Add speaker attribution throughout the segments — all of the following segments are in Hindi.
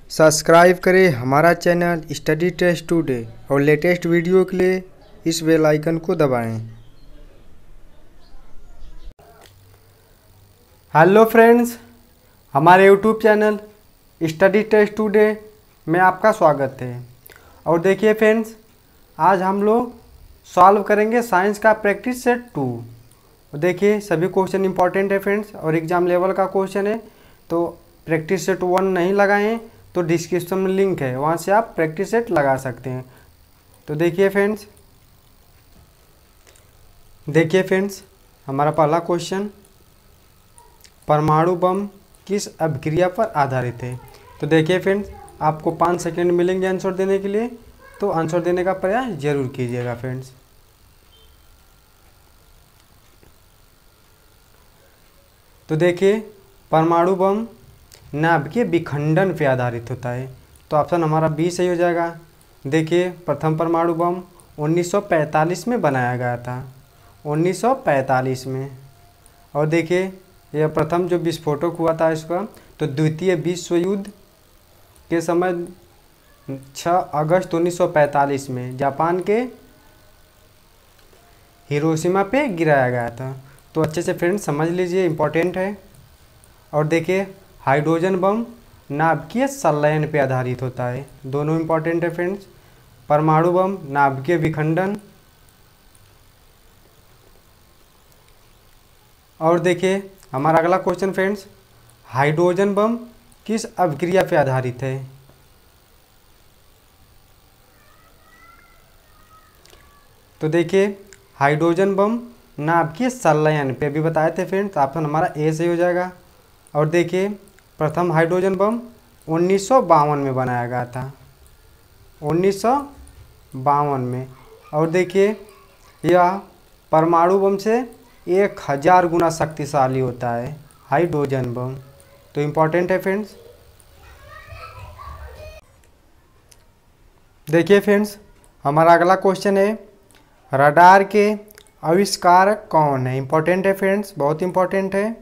Speaker 1: सब्सक्राइब करें हमारा चैनल स्टडी टेस्ट टुडे और लेटेस्ट वीडियो के लिए इस बेल आइकन को दबाएं।
Speaker 2: हेलो फ्रेंड्स, हमारे YouTube channel study test today में आपका स्वागत है। और देखिए फ्रेंड्स, आज हम लोग सॉल्व करेंगे साइंस का प्रैक्टिस सेट 2। देखिए सभी क्वेश्चन इंपॉर्टेंट है फ्रेंड्स और एग्ज़ाम लेवल का क्वेश्चन है। तो प्रैक्टिस सेट 1 नहीं लगाएं तो डिस्क्रिप्शन में लिंक है, वहाँ से आप प्रैक्टिस सेट लगा सकते हैं। तो देखिए फ्रेंड्स, हमारा पहला क्वेश्चन, परमाणु बम किस अभिक्रिया पर आधारित है। तो देखिए फ्रेंड्स, आपको 5 सेकंड मिलेंगे आंसर देने के लिए, तो आंसर देने का प्रयास जरूर कीजिएगा फ्रेंड्स। तो देखिए, परमाणु बम नाभिकीय विखंडन पे आधारित होता है, तो ऑप्शन हमारा बी सही हो जाएगा। देखिए, प्रथम परमाणु बम 1945 में बनाया गया था, 1945 में। और देखिए, यह प्रथम जो विस्फोटक हुआ था इसका, तो द्वितीय विश्व युद्ध के समय 6 अगस्त 1945 में जापान के हिरोशिमा पे गिराया गया था। तो अच्छे से फ्रेंड्स समझ लीजिए, इम्पोर्टेंट है। और देखिए, हाइड्रोजन बम नाभिकीय संलयन पे आधारित होता है, दोनों इम्पोर्टेंट है फ्रेंड्स। परमाणु बम नाभिकीय विखंडन। और देखिए हमारा अगला क्वेश्चन फ्रेंड्स, हाइड्रोजन बम किस अभिक्रिया पे आधारित है। तो देखिए, हाइड्रोजन बम नाभिकीय संलयन पे अभी बताए थे फ्रेंड्स, ऑप्शन हमारा ए सही हो जाएगा। और देखिए, प्रथम हाइड्रोजन बम 1952 में बनाया गया था, 1952 में। और देखिए, यह परमाणु बम से 1000 गुना शक्तिशाली होता है हाइड्रोजन बम, तो इम्पोर्टेंट है फ्रेंड्स। देखिए फ्रेंड्स, हमारा अगला क्वेश्चन है, रडार के आविष्कारक कौन है। इम्पोर्टेंट है फ्रेंड्स, बहुत इम्पोर्टेंट है।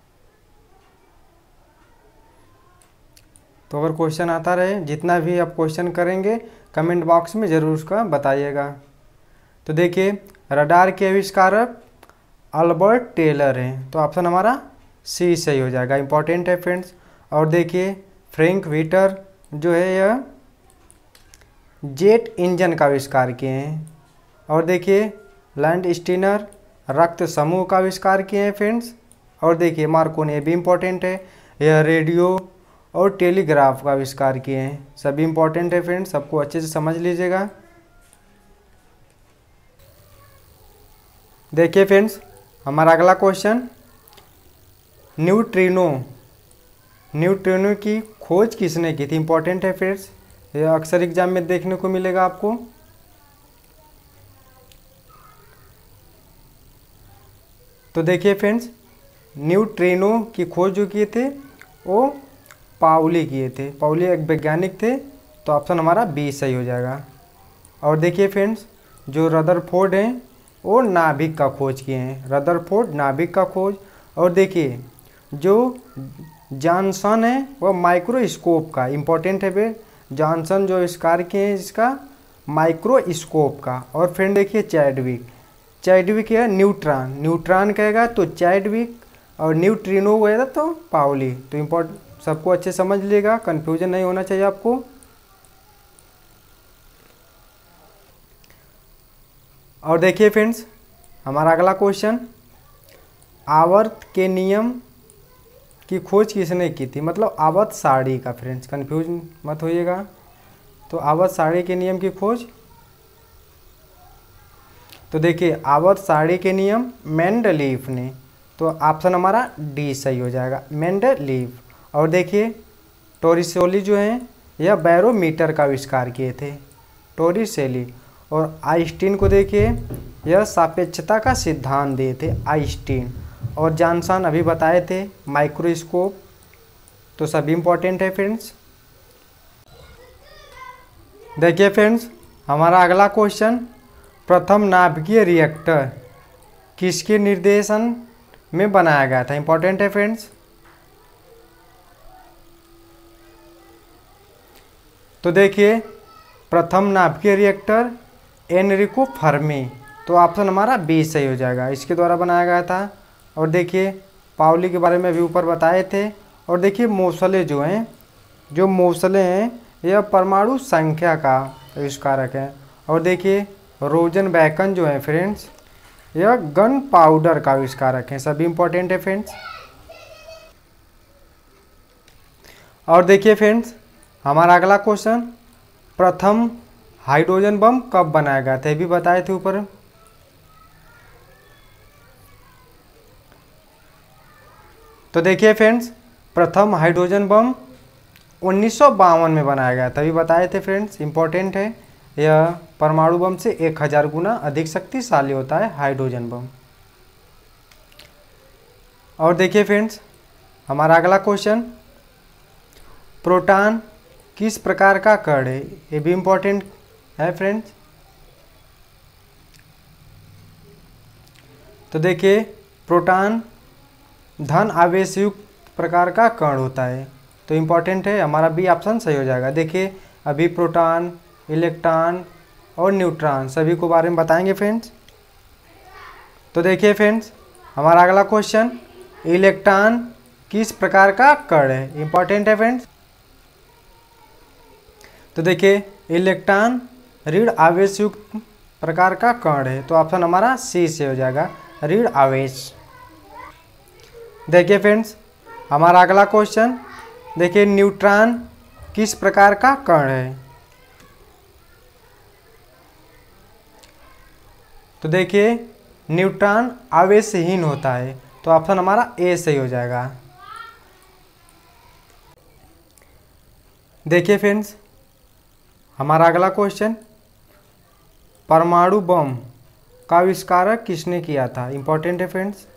Speaker 2: तो अगर क्वेश्चन आता रहे, जितना भी आप क्वेश्चन करेंगे कमेंट बॉक्स में ज़रूर उसका बताइएगा। तो देखिए, रडार के आविष्कारक अल्बर्ट टेलर हैं, तो ऑप्शन हमारा सी सही हो जाएगा, इम्पोर्टेंट है फ्रेंड्स। और देखिए, फ्रैंक व्हिटर जो है यह जेट इंजन का आविष्कार किए हैं। और देखिए, लैंड स्टीनर रक्त समूह का आविष्कार किए हैं फ्रेंड्स। और देखिए, मार्कोनी, ये भी इम्पोर्टेंट है, यह रेडियो और टेलीग्राफ का आविष्कार किए हैं। सभी इंपॉर्टेंट है फ्रेंड्स, सबको अच्छे से समझ लीजिएगा। देखिए फ्रेंड्स, हमारा अगला क्वेश्चन, न्यूट्रिनो की खोज किसने की थी। इंपॉर्टेंट है फ्रेंड्स, यह अक्सर एग्जाम में देखने को मिलेगा आपको। तो देखिए फ्रेंड्स, न्यूट्रिनो की खोज जो किए थे वो पाउली किए थे, पाउली एक वैज्ञानिक थे, तो ऑप्शन हमारा बी सही हो जाएगा। और देखिए फ्रेंड्स, जो रदरफोर्ड हैं वो नाभिक का खोज किए हैं, रदरफोर्ड नाभिक का खोज। और देखिए, जो जॉनसन है वह माइक्रोस्कोप का, इम्पोर्टेंट है वे, जॉनसन जो आविष्कार किए हैं इसका माइक्रोस्कोप का। और फ्रेंड देखिए, चैडविक है न्यूट्रॉन कहेगा तो चैडविक, और न्यूट्रिनो कहेगा तो पाउली। तो सबको अच्छे समझ लीजिएगा, कंफ्यूजन नहीं होना चाहिए आपको। और देखिए फ्रेंड्स, हमारा अगला क्वेश्चन, आवर्त के नियम की खोज किसने की थी, मतलब आवर्त सारणी का। फ्रेंड्स कंफ्यूज मत होइएगा, तो आवर्त सारणी के नियम की खोज। तो देखिए, आवर्त सारणी के नियम मेंडलीफ ने, तो ऑप्शन हमारा डी सही हो जाएगा, मेंडलीफ। और देखिए, टोरिसेली जो हैं यह बैरोमीटर का आविष्कार किए थे, टोरिसेली। और आइंस्टीन को देखिए, यह सापेक्षता का सिद्धांत दिए थे आइंस्टीन। और जॉनसन अभी बताए थे माइक्रोस्कोप, तो सभी इम्पोर्टेंट है फ्रेंड्स। देखिए फ्रेंड्स, हमारा अगला क्वेश्चन, प्रथम नाभिकीय रिएक्टर किसके निर्देशन में बनाया गया था। इम्पोर्टेंट है फ्रेंड्स। तो देखिए प्रथम नाभिकीय रिएक्टर एनरिको फर्मी, तो ऑप्शन हमारा बी सही हो जाएगा, इसके द्वारा बनाया गया था। और देखिए पाउली के बारे में भी ऊपर बताए थे। और देखिए मोसले जो हैं, जो मोसले हैं यह परमाणु संख्या का आविष्कारक है। और देखिए रोजनबैकन जो है फ्रेंड्स, यह गन पाउडर का आविष्कारक है। सभी इंपॉर्टेंट है फ्रेंड्स। और देखिए फ्रेंड्स हमारा अगला क्वेश्चन, प्रथम हाइड्रोजन बम कब बनाया गया था, ये भी बताए थे ऊपर। तो देखिए फ्रेंड्स प्रथम हाइड्रोजन बम 1952 में बनाया गया था, अभी बताए थे फ्रेंड्स, इंपॉर्टेंट है। यह परमाणु बम से 1000 गुना अधिक शक्तिशाली होता है हाइड्रोजन बम। और देखिए फ्रेंड्स हमारा अगला क्वेश्चन, प्रोटॉन किस प्रकार का कण है, ये भी इंपॉर्टेंट है फ्रेंड्स। तो देखिए प्रोटॉन धन आवेशयुक्त प्रकार का कण होता है, तो इंपॉर्टेंट है, हमारा बी ऑप्शन सही हो जाएगा। देखिए अभी प्रोटॉन, इलेक्ट्रॉन और न्यूट्रॉन सभी को बारे में बताएंगे फ्रेंड्स। तो देखिए फ्रेंड्स हमारा अगला क्वेश्चन, इलेक्ट्रॉन किस प्रकार का कण है, इंपॉर्टेंट है फ्रेंड्स। तो देखिए इलेक्ट्रॉन ऋण आवेशयुक्त प्रकार का कण है, तो ऑप्शन हमारा सी से हो जाएगा, ऋण आवेश। देखिए फ्रेंड्स हमारा अगला क्वेश्चन, देखिए न्यूट्रॉन किस प्रकार का कण है। तो देखिए न्यूट्रॉन आवेशहीन होता है, तो ऑप्शन हमारा ए सही हो जाएगा। देखिए फ्रेंड्स हमारा अगला क्वेश्चन, परमाणु बम का आविष्कारक किसने किया था, इंपॉर्टेंट है फ्रेंड्स।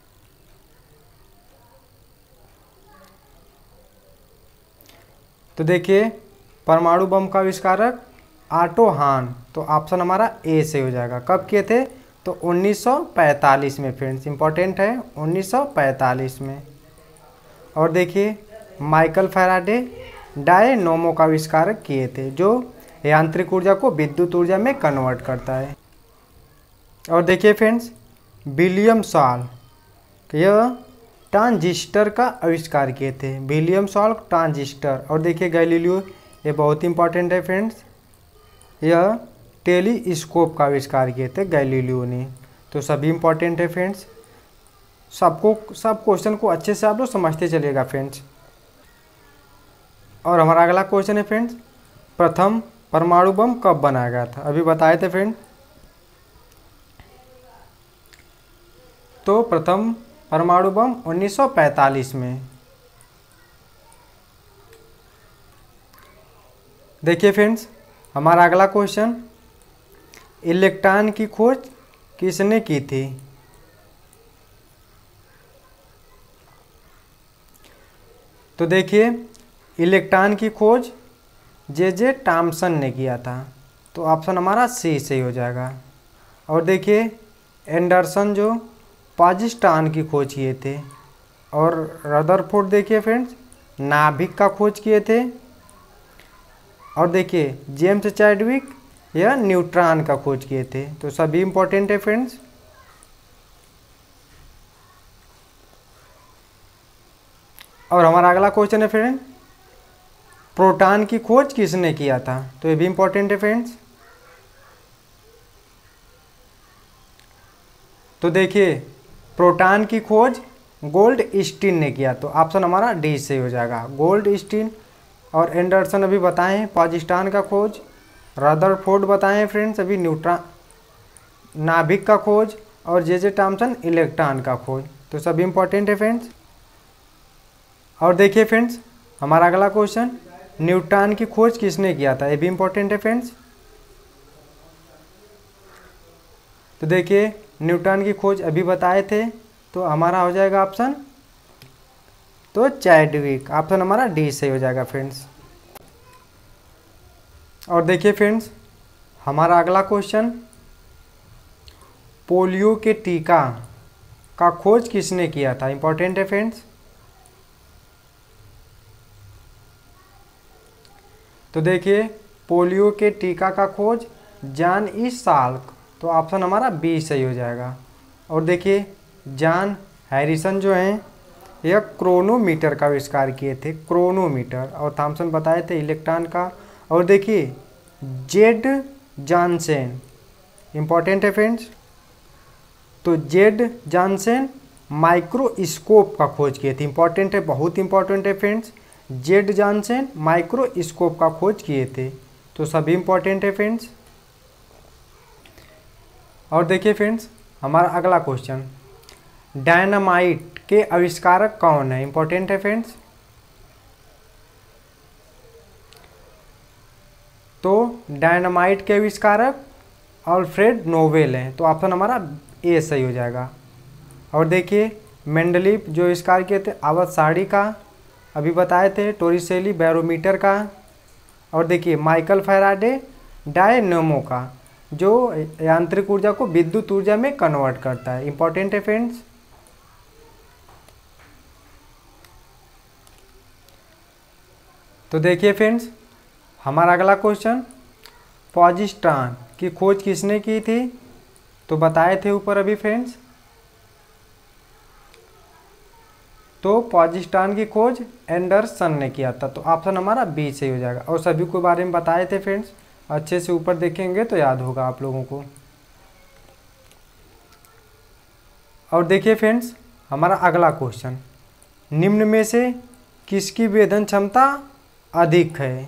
Speaker 2: तो देखिए परमाणु बम का आविष्कारक ऑटो हान, तो ऑप्शन हमारा ए से हो जाएगा। कब किए थे, तो 1945 में फ्रेंड्स, इंपॉर्टेंट है 1945 में। और देखिए माइकल फैराडे डायनोमो का आविष्कारक किए थे, जो यांत्रिक ऊर्जा को विद्युत ऊर्जा में कन्वर्ट करता है। और देखिए फ्रेंड्स विलियम सॉल, यह ट्रांजिस्टर का आविष्कार किए थे, विलियम सॉल ट्रांजिस्टर। और देखिए गैलीलियो, ये बहुत इंपॉर्टेंट है फ्रेंड्स, यह टेलीस्कोप का आविष्कार किए थे गैलीलियो ने। तो सभी इंपॉर्टेंट है फ्रेंड्स, सब क्वेश्चन को अच्छे से आप लोग समझते चलिएगा फ्रेंड्स। और हमारा अगला क्वेश्चन है फ्रेंड्स, प्रथम परमाणु बम कब बनाया गया था, अभी बताए थे फ्रेंड। तो प्रथम परमाणु बम 1945 में। देखिए फ्रेंड्स हमारा अगला क्वेश्चन, इलेक्ट्रॉन की खोज किसने की थी। तो देखिए इलेक्ट्रॉन की खोज जे टॉमसन ने किया था, तो ऑप्शन हमारा सी सही हो जाएगा। और देखिए एंडरसन जो पॉजिट्रॉन की खोज किए थे, और रदरफोर्ड देखिए फ्रेंड्स नाभिक का खोज किए थे। और देखिए जेम्स चैडविक यह न्यूट्रॉन का खोज किए थे, तो सभी इंपॉर्टेंट है फ्रेंड्स। और हमारा अगला क्वेश्चन है फ्रेंड, प्रोटॉन की खोज किसने किया था, तो ये भी इंपॉर्टेंट है फ्रेंड्स। तो देखिए प्रोटॉन की खोज गोल्डस्टीन ने किया, तो ऑप्शन हमारा डी से हो जाएगा, गोल्डस्टीन। और एंडरसन अभी बताए हैं पॉजिट्रॉन का खोज, रदरफोर्ड बताए हैं फ्रेंड्स अभी न्यूट्रॉन नाभिक का खोज, और जे टॉमसन इलेक्ट्रॉन का खोज, तो सभी इंपॉर्टेंट है फ्रेंड्स। और देखिए फ्रेंड्स हमारा अगला क्वेश्चन, न्यूट्रॉन की खोज किसने किया था, ये भी इंपॉर्टेंट है फ्रेंड्स। तो देखिए न्यूट्रॉन की खोज अभी बताए थे, तो हमारा हो जाएगा ऑप्शन, तो चैडविक, ऑप्शन हमारा डी सही हो जाएगा फ्रेंड्स। और देखिए फ्रेंड्स हमारा अगला क्वेश्चन, पोलियो के टीका का खोज किसने किया था, इंपॉर्टेंट है फ्रेंड्स। तो देखिए पोलियो के टीका का खोज जॉन ई साल्क, तो ऑप्शन हमारा बी सही हो जाएगा। और देखिए जॉन हैरिसन जो हैं यह क्रोनोमीटर का आविष्कार किए थे, क्रोनोमीटर, और थॉमसन बताए थे इलेक्ट्रॉन का। और देखिए जेड जॉनसन, इम्पॉर्टेंट है फ्रेंड्स, तो जेड जॉनसन माइक्रोस्कोप का खोज किए थे, इंपॉर्टेंट है, बहुत इंपॉर्टेंट है फ्रेंड्स। जेड जॉनसन माइक्रोस्कोप का खोज किए थे, तो सभी इंपॉर्टेंट है फ्रेंड्स। और देखिए फ्रेंड्स हमारा अगला क्वेश्चन, डायनामाइट के आविष्कारक कौन है, इंपॉर्टेंट है फ्रेंड्स। तो डायनामाइट के आविष्कारक अल्फ्रेड नोबेल हैं, तो ऑप्शन हमारा ए सही हो जाएगा। और देखिए मेंडलीफ जो आविष्कार किए थे आवर्त सारणी का, अभी बताए थे, टोरिसेली बैरोमीटर का। और देखिए माइकल फैराडे डायनेमो का, जो यांत्रिक ऊर्जा को विद्युत ऊर्जा में कन्वर्ट करता है, इंपॉर्टेंट है फ्रेंड्स। तो देखिए फ्रेंड्स हमारा अगला क्वेश्चन, पॉजिट्रॉन की खोज किसने की थी, तो बताए थे ऊपर अभी फ्रेंड्स। तो पॉजिट्रॉन की खोज एंडरसन ने किया था, तो ऑप्शन हमारा बी सही हो जाएगा। और सभी के बारे में बताए थे फ्रेंड्स, अच्छे से ऊपर देखेंगे तो याद होगा आप लोगों को। और देखिए फ्रेंड्स हमारा अगला क्वेश्चन, निम्न में से किसकी वेधन क्षमता अधिक है,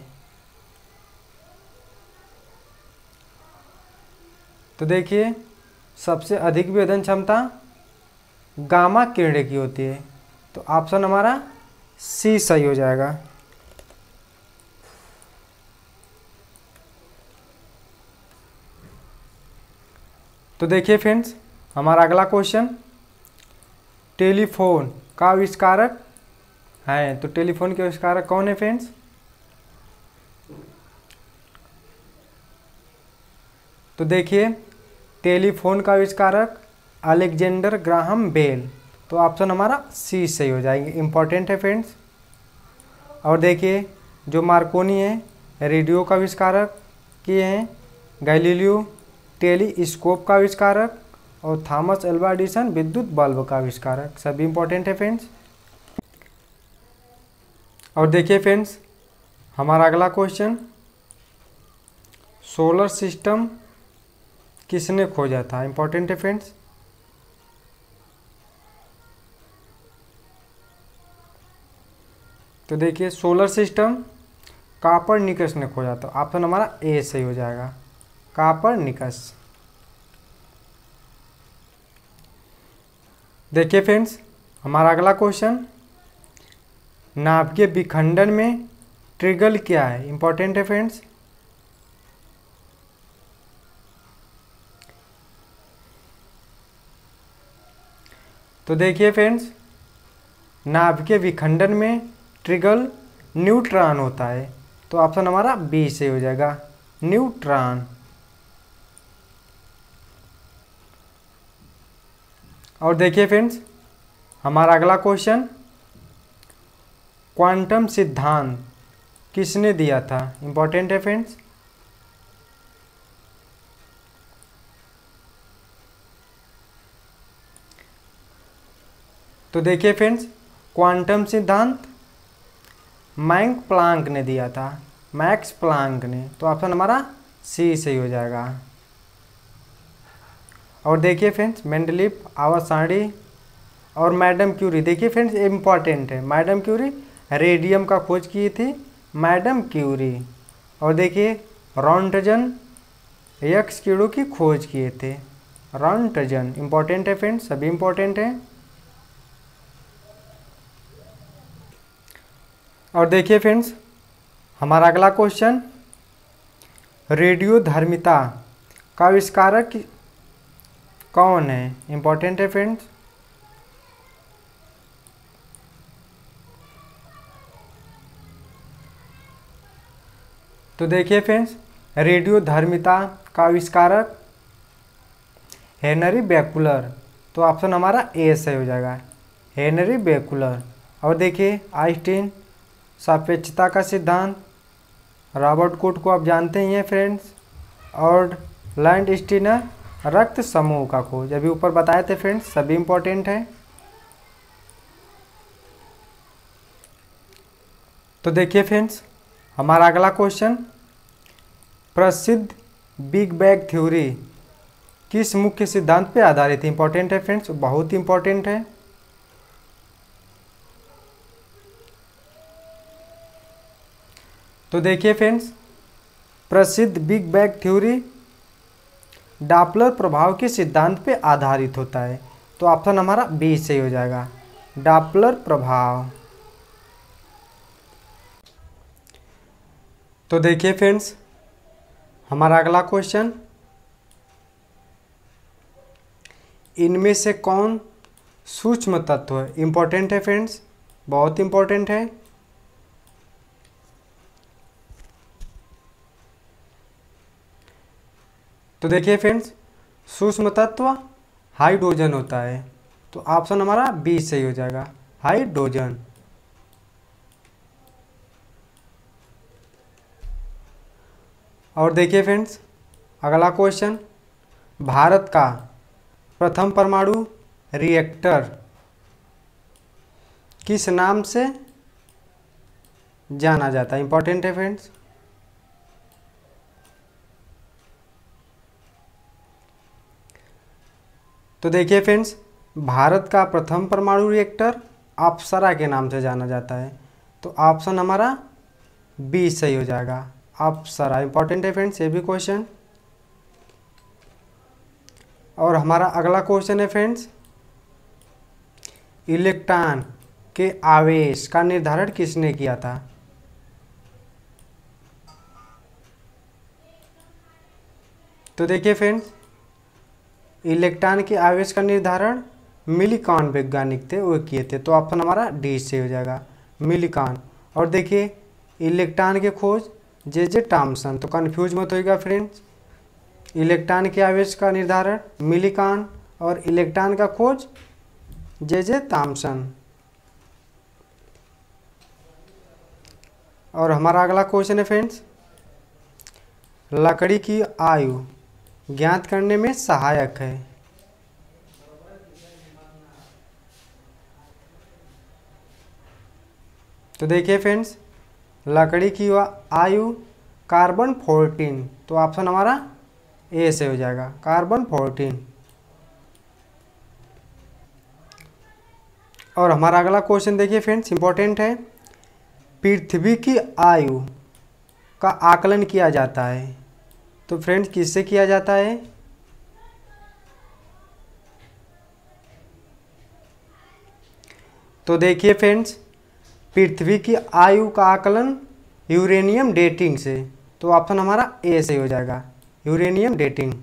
Speaker 2: तो देखिए सबसे अधिक वेधन क्षमता गामा किरणें की होती है, तो ऑप्शन हमारा सी सही हो जाएगा। तो देखिए फ्रेंड्स हमारा अगला क्वेश्चन, टेलीफोन का आविष्कारक है, तो टेलीफोन के आविष्कारक कौन है फ्रेंड्स। तो देखिए टेलीफोन का आविष्कारक अलेक्जेंडर ग्राहम बेल, तो ऑप्शन हमारा सी सही हो जाएंगे, इंपॉर्टेंट है फ्रेंड्स। और देखिए जो मार्कोनी है रेडियो का आविष्कारक किए हैं, गैलीलियो टेलीस्कोप का आविष्कारक, और थॉमस एल्वा एडिसन विद्युत बल्ब का आविष्कारक, सभी इंपॉर्टेंट है फ्रेंड्स। और देखिए फ्रेंड्स हमारा अगला क्वेश्चन, सोलर सिस्टम किसने खोजा था, इंपॉर्टेंट है फ्रेंड्स। तो देखिए सोलर सिस्टम कापरनिकस ने खोजा था, ऑप्शन हमारा ए सही हो जाएगा, कापरनिकस। देखिए फ्रेंड्स हमारा अगला क्वेश्चन, नाभिकीय विखंडन में ट्रिगल क्या है, इंपॉर्टेंट है फ्रेंड्स। तो देखिए फ्रेंड्स नाभिकीय विखंडन में ट्रिगल न्यूट्रॉन होता है, तो ऑप्शन हमारा बी से हो जाएगा, न्यूट्रॉन। और देखिए फ्रेंड्स हमारा अगला क्वेश्चन, क्वांटम सिद्धांत किसने दिया था, इंपॉर्टेंट है फ्रेंड्स। तो देखिए फ्रेंड्स क्वांटम सिद्धांत मैक्स प्लांक ने दिया था, मैक्स प्लांक ने, तो ऑप्शन हमारा सी सही हो जाएगा। और देखिए फ्रेंड्स मेंडलीफ आवर्त सारणी और मैडम क्यूरी, देखिए फ्रेंड्स इम्पॉर्टेंट है, मैडम क्यूरी रेडियम का खोज की थी, मैडम क्यूरी। और देखिए रॉन्टजन यक्ष कीड़ों की खोज किए थे, रॉन्टजन, इंपॉर्टेंट है फ्रेंड्स, सभी इंपॉर्टेंट है। और देखिए फ्रेंड्स हमारा अगला क्वेश्चन, रेडियोधर्मिता का आविष्कारक कौन है, इंपॉर्टेंट है फ्रेंड्स। तो देखिए फ्रेंड्स रेडियोधर्मिता का आविष्कारक हेनरी बेकुलर, तो ऑप्शन हमारा ए सही हो जाएगा, हेनरी बेकुलर। और देखिए आइंस्टीन सापेक्षता का सिद्धांत, रॉबर्ट कोट को आप जानते ही हैं फ्रेंड्स। और लैंड स्टीनर रक्त समूह का खोज, अभी ऊपर बताए थे फ्रेंड्स, सभी इंपॉर्टेंट है। तो देखिए फ्रेंड्स, हमारा अगला क्वेश्चन, प्रसिद्ध बिग बैंग थ्योरी किस मुख्य सिद्धांत पे आधारित है? इंपॉर्टेंट है फ्रेंड्स, बहुत इंपॉर्टेंट है। तो देखिए फ्रेंड्स, प्रसिद्ध बिग बैंग थ्योरी डॉपलर प्रभाव के सिद्धांत पे आधारित होता है। तो ऑप्शन हमारा बी सही हो जाएगा, डॉपलर प्रभाव। तो देखिए फ्रेंड्स, हमारा अगला क्वेश्चन, इनमें से कौन सूक्ष्म तत्व है? इंपॉर्टेंट है फ्रेंड्स, बहुत इंपॉर्टेंट है। तो देखिए फ्रेंड्स, सूक्ष्म तत्व हाइड्रोजन होता है। तो ऑप्शन हमारा बी सही हो जाएगा, हाइड्रोजन। और देखिए फ्रेंड्स, अगला क्वेश्चन, भारत का प्रथम परमाणु रिएक्टर किस नाम से जाना जाता है? इंपॉर्टेंट है फ्रेंड्स। तो देखिए फ्रेंड्स, भारत का प्रथम परमाणु रिएक्टर अप्सरा के नाम से जाना जाता है। तो ऑप्शन हमारा बी सही हो जाएगा, अप्सरा। इंपॉर्टेंट है फ्रेंड्स ये भी क्वेश्चन। और हमारा अगला क्वेश्चन है फ्रेंड्स, इलेक्ट्रॉन के आवेश का निर्धारण किसने किया था? तो देखिए फ्रेंड्स, इलेक्ट्रॉन के आवेश का निर्धारण मिलिकॉन वैज्ञानिक थे, वो किए थे। तो ऑप्शन हमारा डी से हो जाएगा, मिलिकॉन। और देखिए, इलेक्ट्रॉन के खोज जे थॉमसन। तो कंफ्यूज मत होइएगा फ्रेंड्स, इलेक्ट्रॉन के आवेश का निर्धारण मिलिकॉन और इलेक्ट्रॉन का खोज जे थॉमसन। और हमारा अगला क्वेश्चन है फ्रेंड्स, लकड़ी की आयु ज्ञात करने में सहायक है। तो देखिए फ्रेंड्स, लकड़ी की आयु कार्बन 14। तो ऑप्शन हमारा ए से हो जाएगा, कार्बन 14। और हमारा अगला क्वेश्चन देखिए फ्रेंड्स, इंपॉर्टेंट है, पृथ्वी की आयु का आकलन किया जाता है। तो फ्रेंड्स किससे किया जाता है? तो देखिए फ्रेंड्स, पृथ्वी की आयु का आकलन यूरेनियम डेटिंग से। तो ऑप्शन हमारा ए से हो जाएगा, यूरेनियम डेटिंग।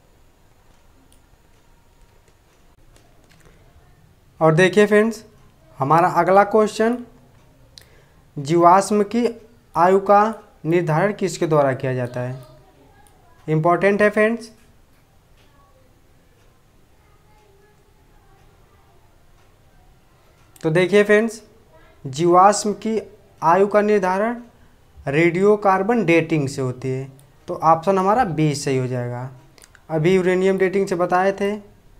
Speaker 2: और देखिए फ्रेंड्स, हमारा अगला क्वेश्चन, जीवाश्म की आयु का निर्धारण किसके द्वारा किया जाता है? इंपॉर्टेंट है फ्रेंड्स। तो देखिए फ्रेंड्स, जीवाश्म की आयु का निर्धारण रेडियोकार्बन डेटिंग से होती है। तो ऑप्शन हमारा बी सही हो जाएगा। अभी यूरेनियम डेटिंग से बताए थे,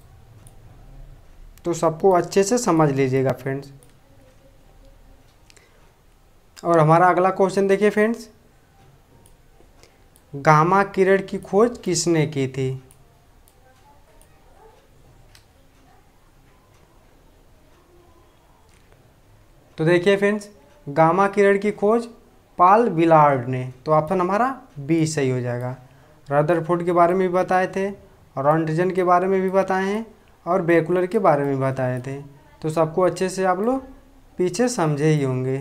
Speaker 2: तो सबको अच्छे से समझ लीजिएगा फ्रेंड्स। और हमारा अगला क्वेश्चन देखिए फ्रेंड्स, गामा किरण की खोज किसने की थी? तो देखिए फ्रेंड्स, गामा किरण की खोज पाल विलार्ड ने। तो ऑप्शन हमारा बी सही हो जाएगा। रदरफोर्ड के बारे में भी बताए थे, रॉन्टजन के बारे में भी बताए हैं, और बेकुलर के बारे में बताए थे। तो सबको अच्छे से आप लोग पीछे समझे ही होंगे।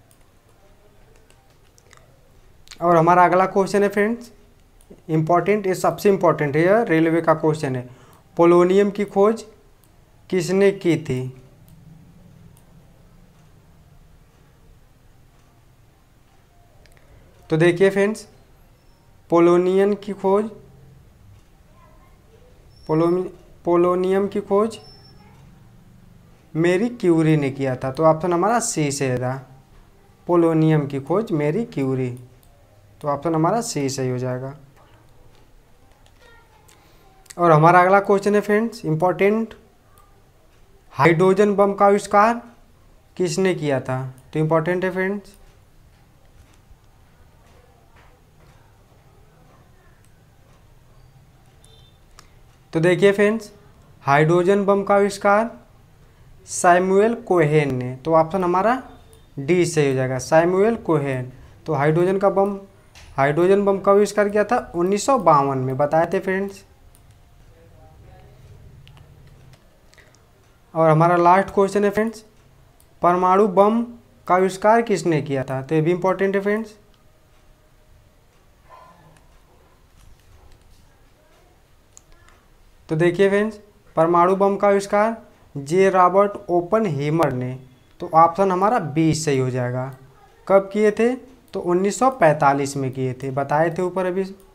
Speaker 2: और हमारा अगला क्वेश्चन है फ्रेंड्स, इम्पॉर्टेंट, ये सबसे इम्पॉर्टेंट है, यह रेलवे का क्वेश्चन है, पोलोनियम की खोज किसने की थी? तो देखिए फ्रेंड्स, पोलोनियम की खोज मैरी क्यूरी ने किया था। तो ऑप्शन हमारा सी से था, पोलोनियम की खोज मैरी क्यूरी। तो ऑप्शन हमारा सी सही हो जाएगा। और हमारा अगला क्वेश्चन है फ्रेंड्स इम्पोर्टेंट, हाइड्रोजन बम का आविष्कार किसने किया था? तो इम्पोर्टेंट है फ्रेंड्स। तो देखिए फ्रेंड्स, हाइड्रोजन बम का आविष्कार सैमुअल कोहेन ने, तो ऑप्शन हमारा डी सही हो जाएगा, सैमुअल कोहेन। तो हाइड्रोजन बम का आविष्कार किया था 1952 में, बताए थे फ्रेंड्स। और हमारा लास्ट क्वेश्चन है फ्रेंड्स, परमाणु बम का आविष्कार किसने किया था? तो ये भी इंपॉर्टेंट है फ्रेंड्स। तो देखिए फ्रेंड्स, परमाणु बम का आविष्कार जे रॉबर्ट ओपनहीमर ने, तो ऑप्शन हमारा बी सही हो जाएगा। कब किए थे? तो 1945 में किए थे, बताए थे ऊपर अभी।